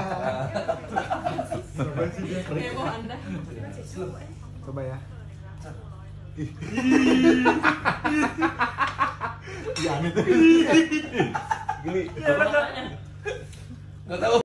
Heboh Anda. Coba ya. Iya aneh tuh. Gini. Enggak tahu.